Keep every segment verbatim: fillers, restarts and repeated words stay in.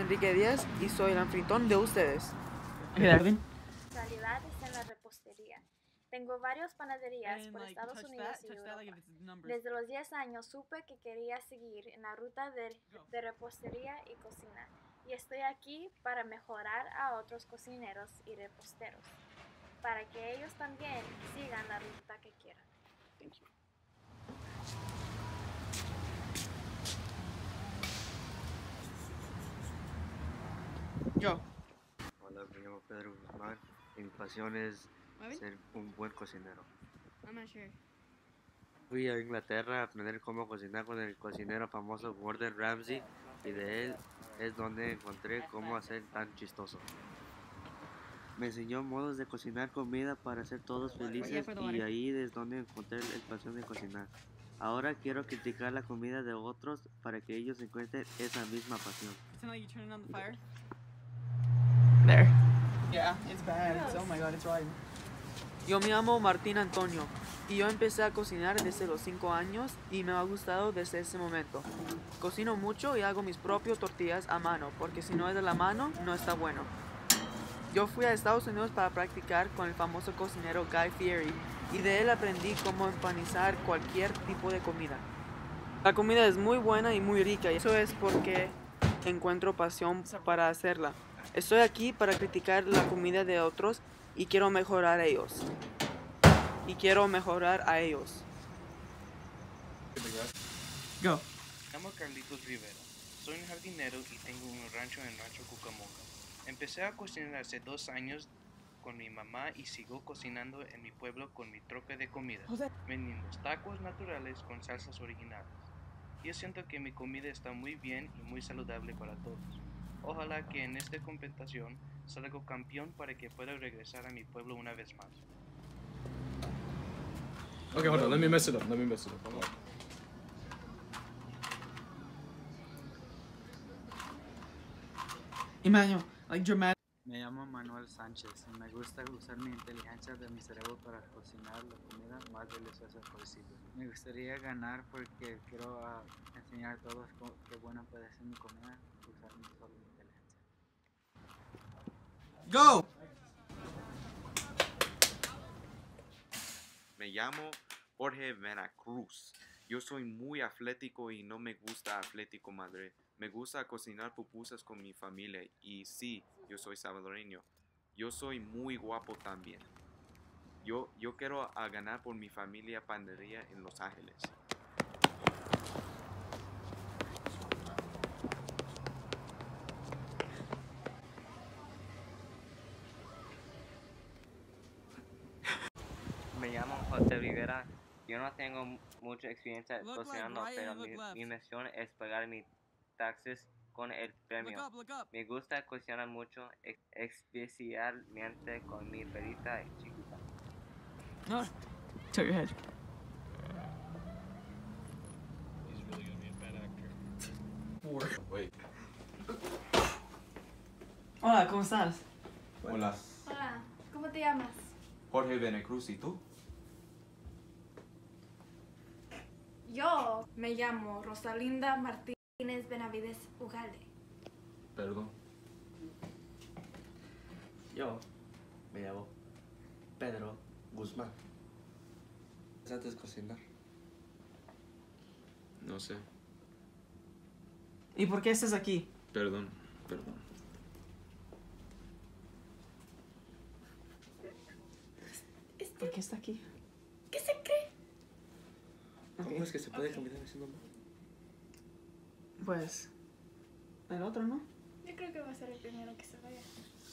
Enrique Díaz y soy el anfitrión de ustedes. Darwin. Especialidades en la repostería. Tengo varias panaderías por Estados Unidos y Europa. Desde los diez años supe que quería seguir en la ruta de, de repostería y cocina. Y estoy aquí para mejorar a otros cocineros y reposteros, para que ellos también sigan la ruta que quieran. Thank you. Yo. Hola, me llamo Pedro Guzmán y mi pasión es ser un buen cocinero. I'm not sure. Fui a Inglaterra a aprender cómo cocinar con el cocinero famoso Gordon Ramsay y de él es donde encontré cómo hacer tan chistoso. Me enseñó modos de cocinar comida para hacer todos felices y ahí es donde encontré la pasión de cocinar. Ahora quiero criticar la comida de otros para que ellos encuentren esa misma pasión. Pretend like you're turning on the fire. There. Yeah, it's bad. It's, oh my god, it's rotten. Yo me llamo Martín Antonio y yo empecé a cocinar desde los cinco años y me ha gustado desde ese momento. Cocino mucho y hago mis propias tortillas a mano porque si no es de la mano no está bueno. Yo fui a Estados Unidos para practicar con el famoso cocinero Guy Fieri y de él aprendí cómo empanizar cualquier tipo de comida. La comida es muy buena y muy rica y eso es porque encuentro pasión para hacerla. Estoy aquí para criticar la comida de otros y quiero mejorar a ellos. Y quiero mejorar a ellos. Go. Me llamo Carlitos Rivera. Soy un jardinero y tengo un rancho en Rancho Cucamonga. Empecé a cocinar hace dos años con mi mamá y sigo cocinando en mi pueblo con mi troca de comida, vendiendo tacos naturales con salsas originales. Yo siento que mi comida está muy bien y muy saludable para todos. Ojalá que en esta competición salga campeón para que pueda regresar a mi pueblo una vez más. Okay, hold on. Let me mess it up. Let me mess it up. Hold on. Emmanuel, like dramatic. Me llamo Manuel Sánchez y me gusta usar mi inteligencia de mi cerebro para cocinar la comida más deliciosa posible. Me gustaría ganar porque quiero uh, enseñar a todos qué buena puede ser mi comida usando solo mi inteligencia. Go. Me llamo Jorge Veracruz. Yo soy muy atlético y no me gusta Atlético Madrid. Me gusta cocinar pupusas con mi familia y sí, yo soy salvadoreño. Yo soy muy guapo también. Yo, yo quiero a ganar por mi familia panadería en Los Ángeles. Me llamo José Rivera. Yo no tengo mucha experiencia Look cocinando, like right pero and mi, look left. mi misión es pagar mis taxes con el premio. Look up, look up. Me gusta cocinar mucho, ex- especialmente con mi perrita chiquita. No. Turn your head. He's really gonna be a bad actor. Wait. Hola, ¿cómo estás? Hola, Hola, ¿cómo te llamas? Jorge Veracruz, ¿y tú? Yo me llamo Rosalinda Martínez Benavides Ugalde. Perdón. Yo me llamo Pedro Guzmán. ¿Sabes cocinar? No sé. ¿Y por qué estás aquí? Perdón. Perdón. ¿Por qué está aquí? ¿Qué se cree? ¿Cómo es que se puede combinar ese nombre? Pues el otro, ¿no? Yo creo que va a ser el primero que se vaya.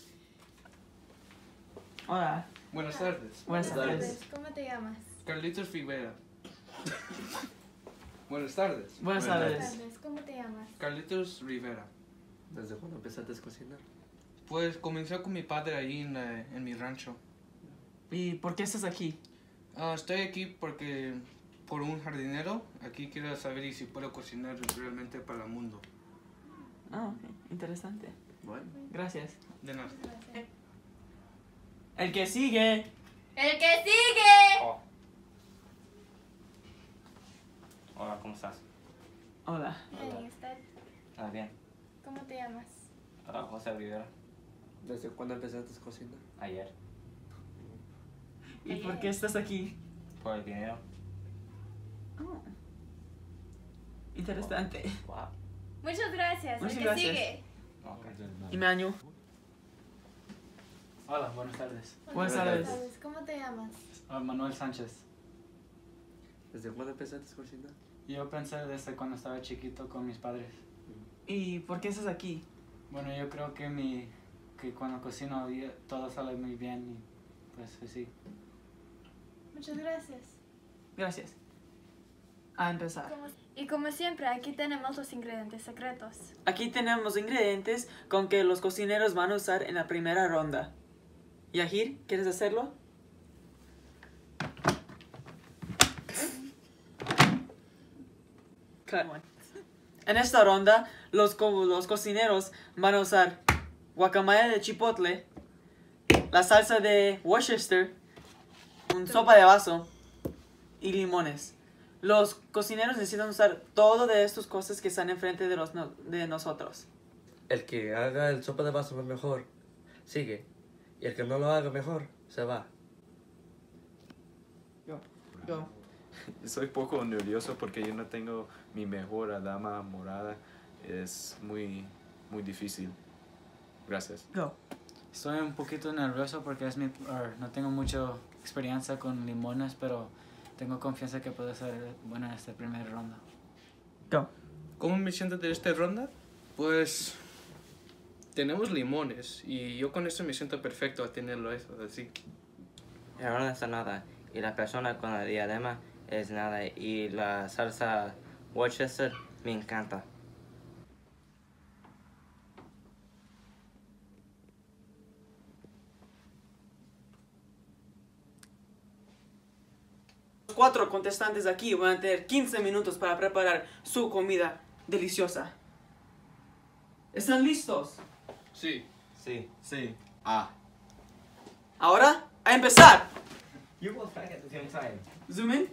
Hola. Buenas tardes. Buenas tardes. ¿Cómo te llamas? Carlitos Rivera. Buenas tardes. Buenas tardes. ¿Cómo te llamas? Carlitos Rivera. ¿Desde cuándo empezaste a cocinar? Pues comencé con mi padre ahí en, la- en mi rancho. ¿Y por qué estás aquí? Ah, estoy aquí porque por un jardinero. Aquí quiero saber y si puedo cocinar realmente para el mundo. Ah, ok. Interesante. Bueno. Gracias. De nada. El que sigue. ¡El que sigue! Oh. Hola, ¿cómo estás? Hola. Hey, ¿estás- Ah, bien. ¿Cómo te llamas? Uh, José Rivera. ¿Desde cuándo empezaste a cocinar? Ayer. ¿Y por qué estás aquí? Por el dinero. Oh. Interesante. Wow. Muchas gracias. Muchas El que gracias. sigue. Y me año. Hola, buenas tardes. Buenas tardes. ¿Cómo te llamas? Ah, Manuel Sánchez. ¿Desde cuándo empezaste a cocinar? Yo pensé desde cuando estaba chiquito con mis padres. ¿Y por qué estás aquí? Bueno, yo creo que mi que cuando cocino y- todo sale muy bien y pues así. Muchas gracias. Gracias. A empezar. Y como siempre, aquí tenemos los ingredientes secretos. Aquí tenemos ingredientes con que los cocineros van a usar en la primera ronda. Yahir, ¿quieres hacerlo? Claro. En esta ronda, los, co- los cocineros van a usar guacamaya de chipotle, la salsa de Worcester, un sopa de vaso y limones. Los cocineros necesitan usar todo de estas cosas que están enfrente de, los no- de nosotros. El que haga el sopa de vaso mejor, sigue. Y el que no lo haga mejor, se va. Yo. Yo. Soy poco nervioso porque yo no tengo mi mejor dama morada. Es muy, muy difícil. Gracias. Go. Estoy un poquito nervioso porque es mi, or, no tengo mucha experiencia con limones, pero tengo confianza que puedo ser bueno en esta primera ronda. Go. ¿Cómo me siento de esta ronda? Pues tenemos limones y yo con esto me siento perfecto a tenerlo eso, así. El ron está nada y la persona con la diadema es nada y la salsa Worcester me encanta. Los cuatro contestantes aquí van a tener quince minutos para preparar su comida deliciosa. ¿Están listos? Sí. Sí. Sí. Ah. Ahora, a empezar. You both back at the same time. Zoom in.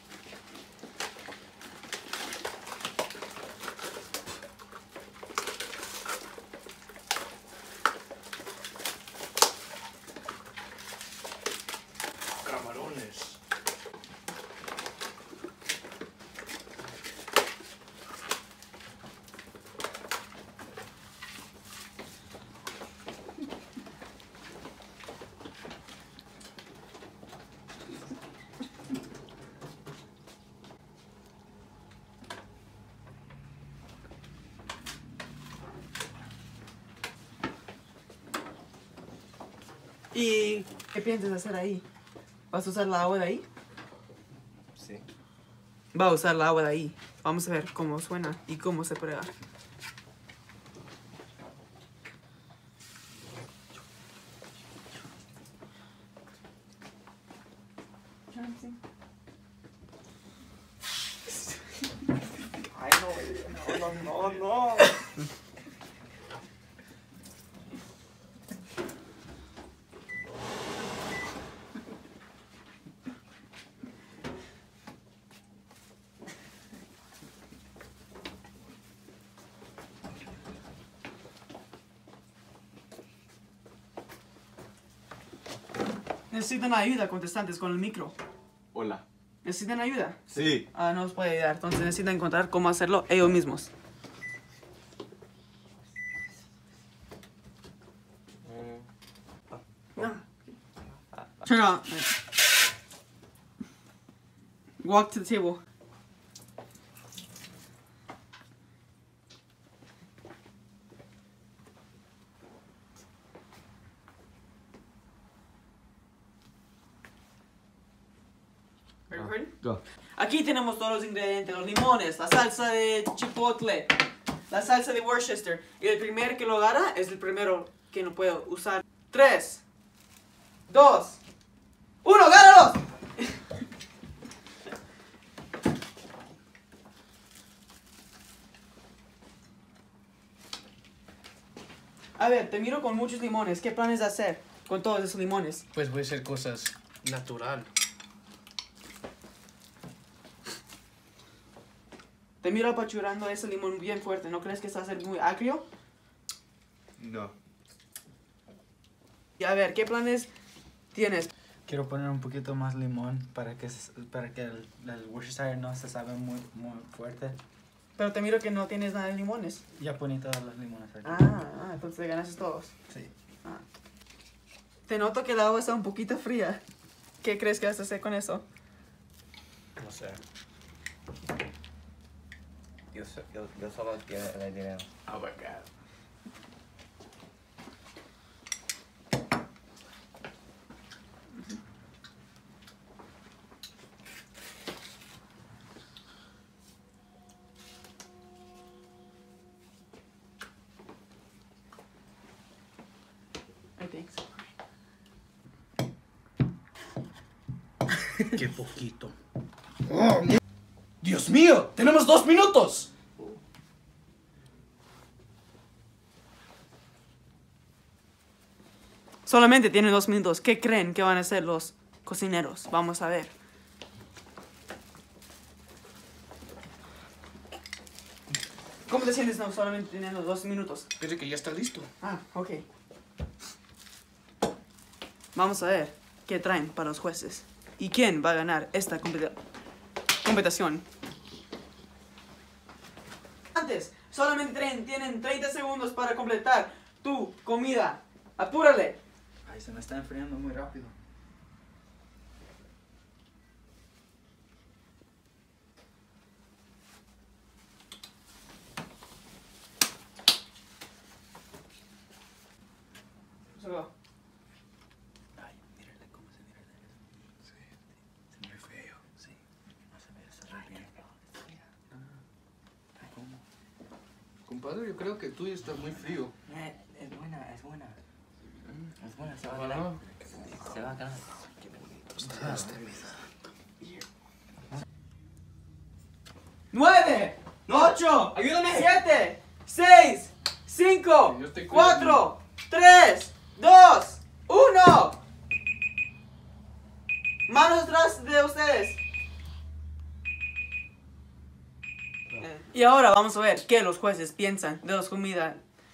Camarones. ¿Y qué piensas hacer ahí? ¿Vas a usar la agua de ahí? Sí. Va a usar la agua de ahí. Vamos a ver cómo suena y cómo se prueba. Ay, no, no, no, no, no. Necesitan ayuda, contestantes, con el micro. Hola. ¿Necesitan ayuda? Sí. Ah, no os puede ayudar. Entonces necesitan encontrar cómo hacerlo ellos mismos. No. Turn on. Walk to the table. Are you recording? Go. Aquí tenemos todos los ingredientes, los limones, la salsa de chipotle, la salsa de Worcester. Y el primer que lo agarra es el primero que no puedo usar. Tres, dos, uno, ¡agárralos! A ver, te miro con muchos limones. ¿Qué planes de hacer con todos esos limones? Pues voy a hacer cosas natural. Te miro apachurrando ese limón bien fuerte. ¿No crees que está a ser muy agrio? No. Y a ver, ¿qué planes tienes? Quiero poner un poquito más limón para que, se- para que el, el Worcestershire no se sabe muy, muy fuerte. Pero te miro que no tienes nada de limones. Ya poní todos los limones aquí. Ah, ah, entonces te ganaste todos. Sí. Ah. Te noto que el agua está un poquito fría. ¿Qué crees que vas a hacer con eso? No sé. Yo, so- yo, yo solo quiero el dinero. Oh my god. I think so. Qué poquito. Oh, Dios mío, tenemos dos minutos. Solamente tienen dos minutos. ¿Qué creen que van a hacer los cocineros? Vamos a ver. ¿Cómo te sientes no, solamente teniendo dos minutos? Parece que ya está listo. Ah, ok. Vamos a ver qué traen para los jueces. ¿Y quién va a ganar esta competi- competición? Antes, solamente tienen, tienen treinta segundos para completar tu comida. ¡Apúrale! Ay, se me está enfriando muy rápido. Solo. Ay, mírale cómo se mira. Sí, se ve feo. Sí, no se ve eso bien. ¿Cómo? Compadre, yo creo que tú estás muy frío. Eh, es buena, es buena. Es buena, se va a Bueno. ganar. Se va a ganar. ¡Nueve! ¡Ocho! ¡Siete! ¡Seis! ¡Cinco! ¡Cuatro! ¡Tres! ¡Dos! ¡Uno! Manos atrás de ustedes. Y ahora vamos a ver qué los jueces piensan de las comidas.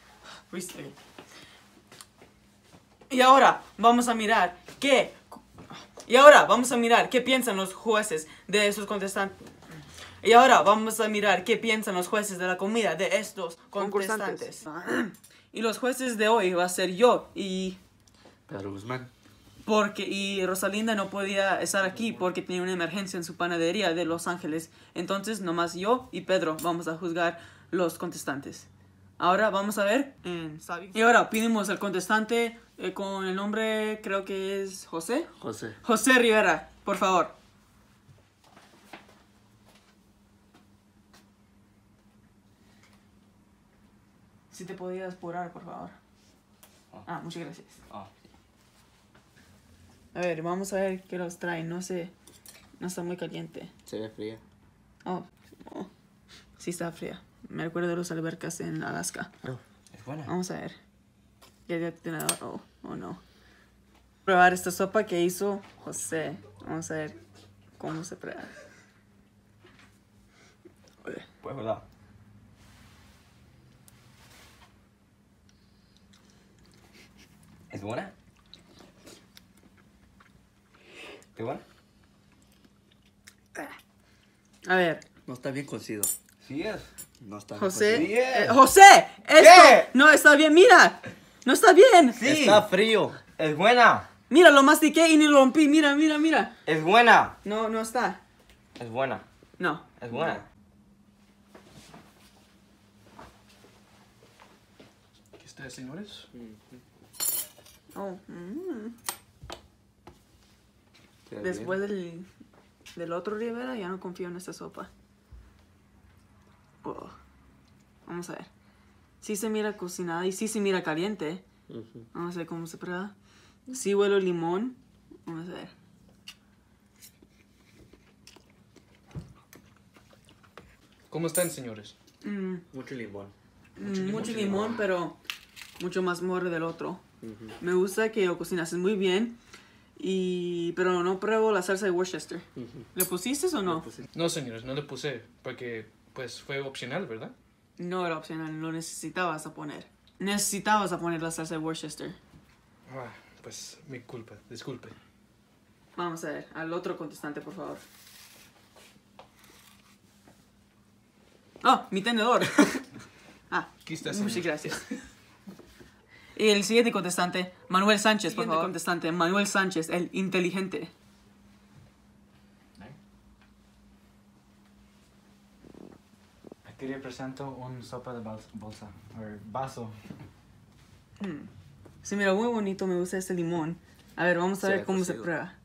Y ahora vamos a mirar qué. Y ahora vamos a mirar qué piensan los jueces de esos contestantes. Y ahora vamos a mirar qué piensan los jueces de la comida de estos contестанtes. Y los jueces de hoy va a ser yo y Pedro Guzmán. porque y Rosalinda no podía estar aquí porque tenía una emergencia en su panadería de Los Ángeles. Entonces nomás yo y Pedro vamos a juzgar los contestantes. Ahora vamos a ver. en- Y ahora pedimos al contestante eh, con el nombre, creo que es José. José. José Rivera, por favor. Si te podías apurar, por favor. Ah, muchas gracias. Ah. A ver, vamos a ver qué los trae. No sé. No está muy caliente. Se ve fría. Oh, oh. Sí está fría. Me recuerda de las albercas en Alaska. Es buena. Vamos a ver. Ya ya tiene. Oh, oh no. Probar esta sopa que hizo José. Vamos a ver cómo se prueba. Pues verdad. ¿Es buena? ¿Es buena? A ver. No está bien cocido. Sí es. No está José. bien cocido. eh, José. Esto no está bien. Mira. No está bien. Sí. Está frío. Es buena. Mira, lo mastiqué y ni lo rompí. Mira, mira, mira. Es buena. No, no está. Es buena. No. Es buena. Aquí está, señores. Oh, mm. Se ve Después del, del otro Rivera ya no confío en esta sopa. Oh. Vamos a ver. Sí se mira cocinada y sí se mira caliente. bien. Ujú. Vamos a ver cómo se prueba. Sí huele limón. Vamos a ver. ¿Cómo están, señores? Mm, Mucho limón. mm, mucho limón, pero mucho más morro del otro. Ujú. Me gusta que lo cocinas muy bien. Y pero no pruebo la salsa de Worcester. Ujú. ¿Le pusiste o no? No, señores, no le puse porque pues fue opcional, ¿verdad? No era opcional, lo necesitabas a poner. necesitabas a poner la salsa de Worcester. Ah, pues mi culpa, disculpe. Vamos a ver, al otro contestante, por favor. ¡Oh, mi tenedor! Ah, aquí está, muchas señor. gracias. Y el siguiente contestante, Manuel Sánchez, por favor. Contestante, Manuel Sánchez, el inteligente. Aquí represento un sopa de bolsa, o vaso. Hmm. Sí, mira, muy bonito, me gusta este limón. A ver, vamos a Se ver ve cómo se cocido. prueba.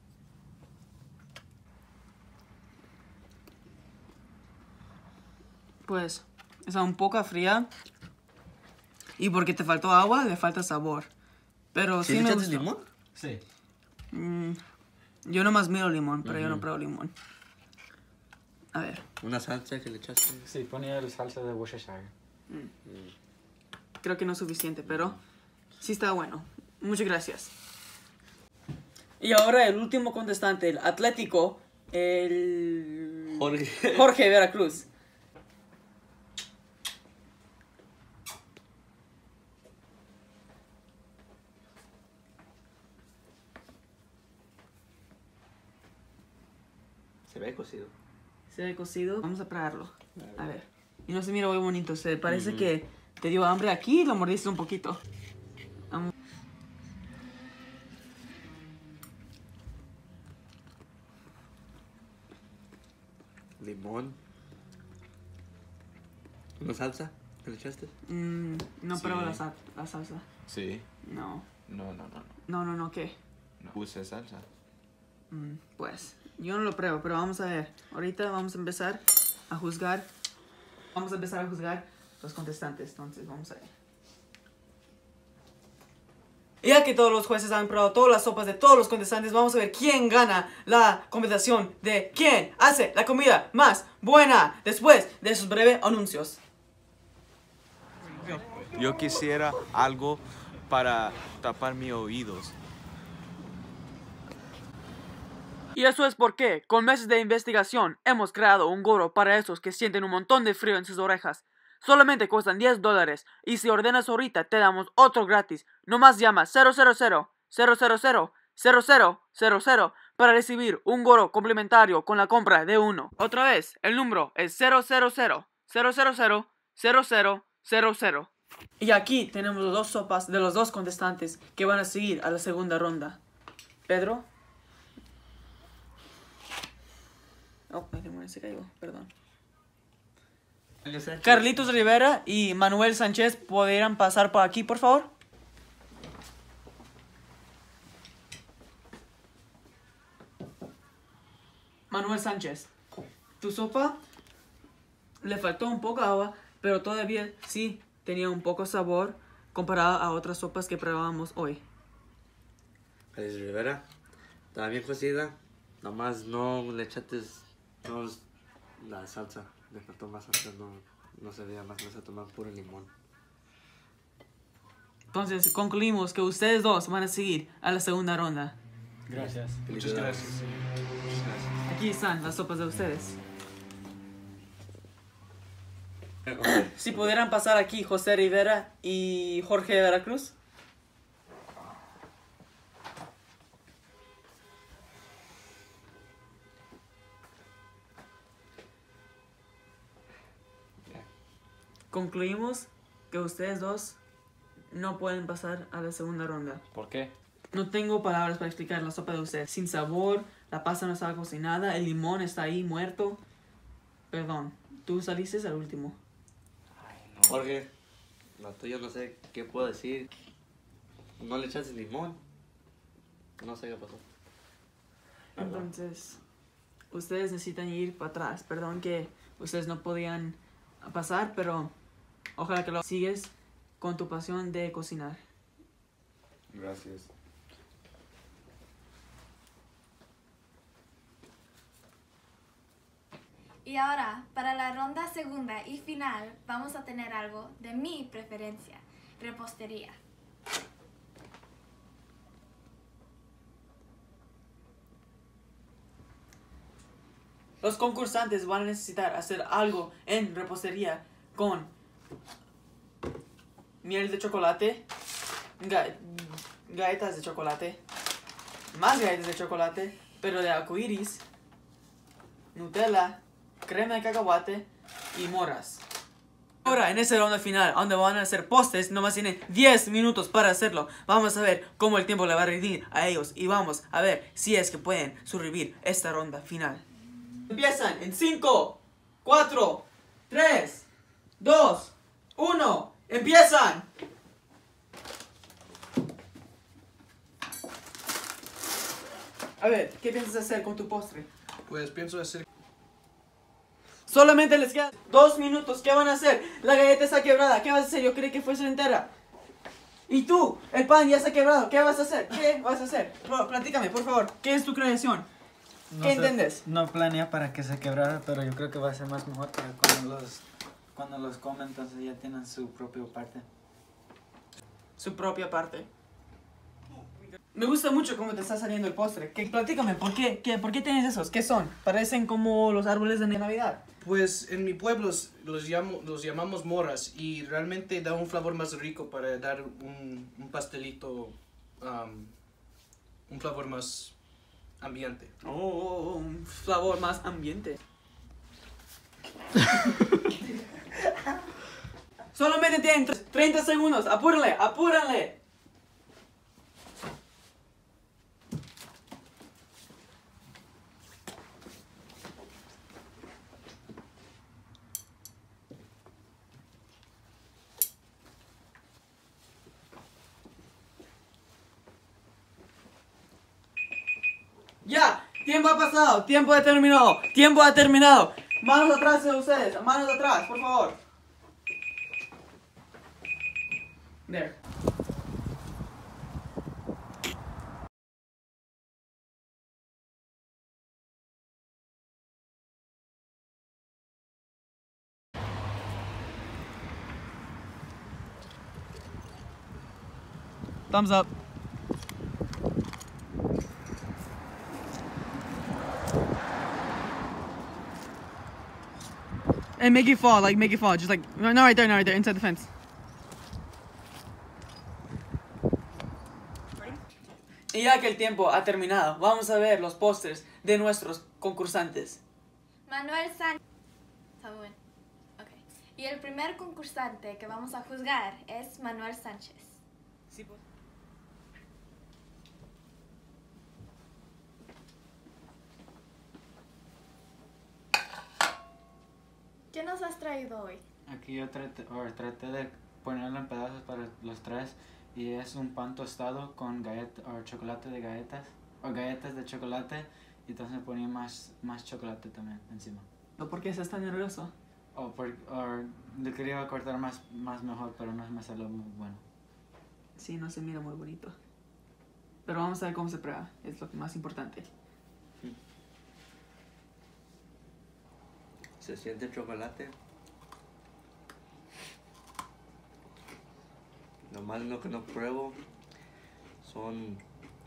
Pues, está un poco fría. Y porque te faltó agua, le falta sabor. Pero sí, ¿Sí le me echaste gustó. limón? Sí. Mm, yo nomás miro limón, pero yo no Ujú. pruebo limón. A ver. ¿Una salsa que le echaste? Sí, ponía la salsa de Worcestershire. Mm. Creo que no es suficiente, pero sí está bueno. Muchas gracias. Y ahora el último contestante, el Atlético, el... Jorge. Jorge Veracruz. Se ve cocido. Se ve cocido. Vamos a probarlo. A ver. Y no se mira muy bonito. Se parece Ujú. que te dio hambre aquí y lo mordiste un poquito. Vamos. Limón. ¿Una salsa que le echaste? Mm, no Sí. pruebo la, sal- la salsa. Sí. No. No, no, no. No, no, no, ¿qué? No puse salsa. Mm, pues, yo no lo pruebo, pero vamos a ver. Ahorita vamos a empezar a juzgar. Vamos a empezar a juzgar los contestantes. Entonces, vamos a ver. Y ya que todos los jueces han probado todas las sopas de todos los contestantes, vamos a ver quién gana la competición de quién hace la comida más buena después de sus breves anuncios. Yo quisiera algo para tapar mis oídos. Y eso es porque, con meses de investigación, hemos creado un gorro para esos que sienten un montón de frío en sus orejas. Solamente cuestan diez dólares, y si ordenas ahorita te damos otro gratis. Nomás llama cero cero cero, cero cero cero, cero cero cero cero para recibir un gorro complementario con la compra de uno. Otra vez, el número es cero cero cero, cero cero cero, cero cero cero cero. Y aquí tenemos las dos sopas de los dos contestantes que van a seguir a la segunda ronda. Pedro. Oh, el limón se cayó, perdón. Carlitos Rivera y Manuel Sánchez, ¿podrían pasar por aquí, por favor? Manuel Sánchez, tu sopa le faltó un poco de agua, pero todavía sí tenía un poco de sabor comparado a otras sopas que probábamos hoy. Carlos Rivera. Estaba bien cocida. Nomás no le echaste no, la salsa. Le faltó más salsa. No, no se veía más. No se tomaba puro limón. Entonces concluimos que ustedes dos van a seguir a la segunda ronda. Gracias. Muchas gracias. Muchas gracias. Aquí están las sopas de ustedes. Si pudieran pasar aquí José Rivera y Jorge Veracruz. Concluimos que ustedes dos no pueden pasar a la segunda ronda. ¿Por qué? No tengo palabras para explicar la sopa de ustedes. Sin sabor, la pasta no estaba cocinada, el limón está ahí muerto. Perdón, tú saliste al último. Jorge, la tuya no sé qué puedo decir. No le echaste limón. No sé qué pasó. Entonces, ustedes necesitan ir para atrás. Perdón que ustedes no podían pasar, pero ojalá que lo sigues con tu pasión de cocinar. Gracias. Y ahora, para la ronda segunda y final, vamos a tener algo de mi preferencia, repostería. Los concursantes van a necesitar hacer algo en repostería con miel de chocolate, ga- galletas de chocolate, más galletas de chocolate, pero de arcoiris, Nutella, crema de cacahuate y moras. Ahora, en esa ronda final, donde van a hacer postres, nomás tienen diez minutos para hacerlo. Vamos a ver cómo el tiempo le va a rendir a ellos y vamos a ver si es que pueden sobrevivir esta ronda final. Empiezan en cinco, cuatro, tres, dos, uno. ¡Empiezan! A ver, ¿qué piensas hacer con tu postre? Pues pienso hacer... Solamente les quedan dos minutos. ¿Qué van a hacer? La galleta está quebrada. ¿Qué vas a hacer? Yo creí que fuese entera. ¿Y tú? El pan ya está quebrado. ¿Qué vas a hacer? ¿Qué vas a hacer? Pl- Platícame, por favor. ¿Qué es tu creación? No ¿Qué sé, entiendes? No planea para que se quebrara, pero yo creo que va a ser más mejor para cuando los, cuando los comen, entonces ya tienen su propia parte. Su propia parte. Me gusta mucho cómo te está saliendo el postre. ¿Qué, platícame, ¿por qué, qué, ¿por qué tienes esos? ¿Qué son? Parecen como los árboles de Navidad. Pues en mi pueblo los, los, llamo, los llamamos moras y realmente da un sabor más rico para dar un, un pastelito, um, un sabor más ambiente. Oh, oh, oh, un sabor más ambiente. Solamente tienen treinta segundos. Apúrenle, apúrenle. Ya, tiempo ha pasado, tiempo ha terminado, tiempo ha terminado. Manos atrás de ustedes, manos atrás, por favor. There. Thumbs up. And make it fall, like make it fall. Just like, no, no, right there, no, right there, inside the fence. Y ya que el tiempo ha terminado, vamos a ver los pósters de nuestros concursantes. Manuel Sánchez. Está bueno. Okay. Y el primer concursante que vamos a juzgar es Manuel Sánchez. Sí, pues. ¿Qué nos has traído hoy? Aquí yo traté, or, traté de ponerlo en pedazos para los tres y es un pan tostado con galleta o chocolate de galletas o galletas de chocolate y entonces ponía más, más chocolate también encima. ¿Por qué estás tan nervioso? O por, or, le quería cortar más, más mejor, pero no me salió muy bueno. Sí, no se mira muy bonito. Pero vamos a ver cómo se prueba, es lo más importante. Se siente chocolate. Nomás lo que no pruebo son...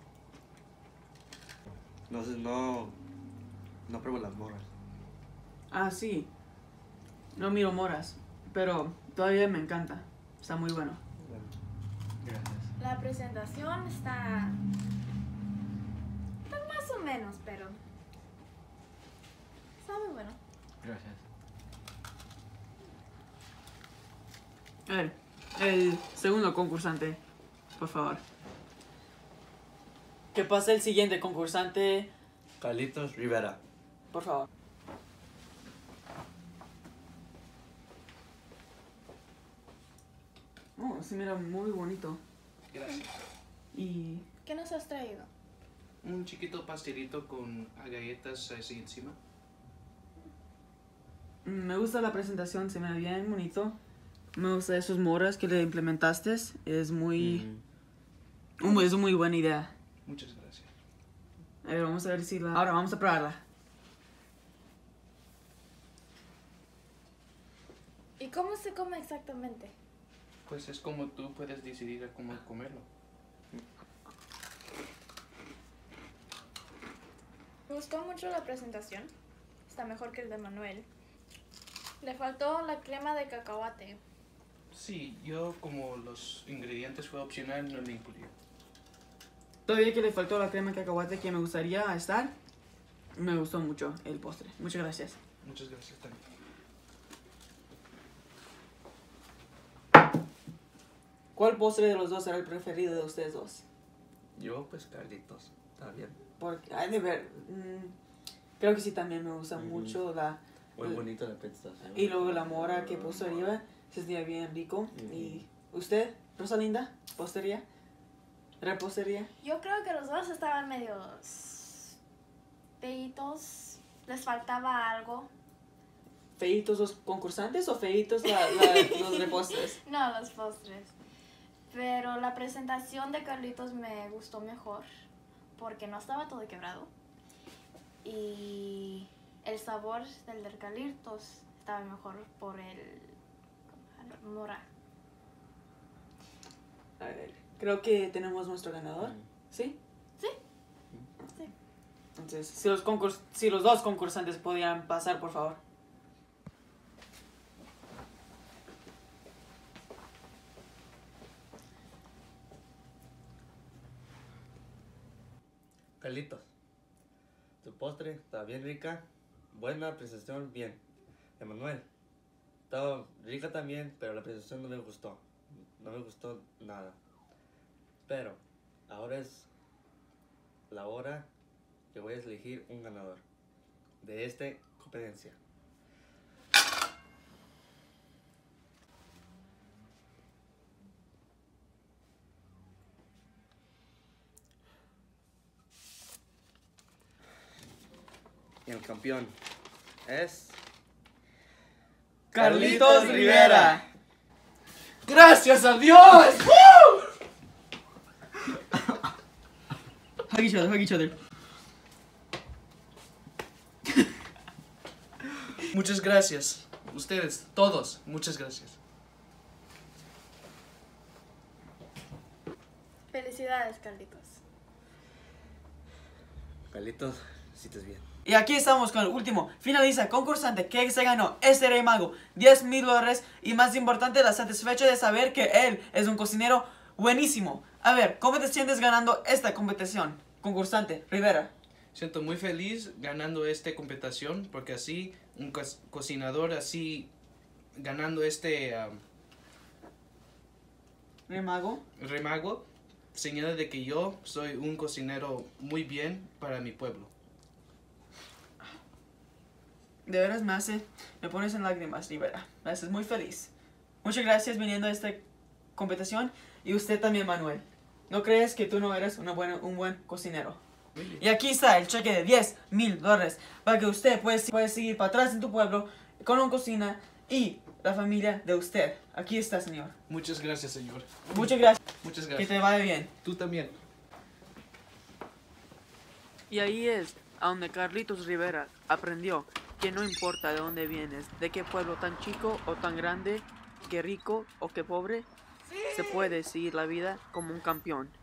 No sé, no... No pruebo las moras. Ah, sí. No miro moras, pero todavía me encanta. Está muy bueno. Gracias. La presentación está... Está más o menos, pero... Está muy bueno. Gracias. A ver, el segundo concursante, por favor. Que pase el siguiente concursante. Carlitos Rivera. Por favor. Oh, se mira muy bonito. Gracias. Y... ¿Qué nos has traído? Un chiquito pastelito con galletas así encima. Me gusta la presentación, se me ve bien bonito. Me gusta esos moras que le implementaste. Es muy... Mm. Un, es una muy buena idea. Muchas gracias. A ver, vamos a ver si la... Ahora vamos a probarla. ¿Y cómo se come exactamente? Pues es como tú puedes decidir cómo comerlo. Me gustó mucho la presentación. Está mejor que el de Manuel. Le faltó la crema de cacahuate. Sí, yo como los ingredientes fue opcional, no le incluí. Todavía que le faltó la crema de cacahuate que me gustaría estar. Me gustó mucho el postre. Muchas gracias. Muchas gracias también. ¿Cuál postre de los dos era el preferido de ustedes dos? Yo, pues, Carlitos. Está bien. Porque, hay de ver. Mmm, creo que sí también me gusta Ujú. mucho la. Muy la- bonita la presentación. Y luego la mora que puso arriba. Se sentía bien rico. Ujú. ¿Y usted, Rosalinda? ¿Postería? ¿Repostería? Yo creo que los dos estaban medios feitos, les faltaba algo. ¿Feitos los concursantes o feitos la, la, los repostres? No, los postres. Pero la presentación de Carlitos me gustó mejor porque no estaba todo quebrado. Y el sabor del de Carlitos estaba mejor por el mora. A ver, creo que tenemos nuestro ganador. ¿Sí? Sí. Sí. Entonces, si los, concurs si los dos concursantes podían pasar, por favor. Carlitos, tu postre está bien rica, buena presentación, bien. Emanuel, estaba rica también, pero la presentación no me gustó, no me gustó nada. Pero ahora es la hora que voy a elegir un ganador de esta competencia. El campeón es Carlitos Rivera. ¡Gracias a Dios! Hug each other, hug each other. Muchas gracias. Ustedes, todos, muchas gracias. Felicidades, Carlitos. Carlitos, si estás bien. Y aquí estamos con el último finalista concursante que se ganó este Rey Mago, diez mil dólares y más importante, la satisfecha de saber que él es un cocinero buenísimo. A ver, ¿cómo te sientes ganando esta competición, concursante Rivera? Siento muy feliz ganando esta competición porque así un co cocinador así ganando este um, Rey Mago. Rey Mago señala de que yo soy un cocinero muy bien para mi pueblo. De veras me hace, me pones en lágrimas, Rivera. Me haces muy feliz. Muchas gracias viniendo a esta competición. Y usted también, Manuel. ¿No crees que tú no eres una buena, un buen cocinero? Y aquí está el cheque de diez mil dólares para que usted pueda, pueda seguir para atrás en tu pueblo con una cocina y la familia de usted. Aquí está, señor. Muchas gracias, señor. Muchas gracias. Muchas gracias. Que te vaya bien. Tú también. Y ahí es a donde Carlitos Rivera aprendió que no importa de dónde vienes, de qué pueblo tan chico o tan grande, que rico o que pobre, se puede seguir la vida como un campeón.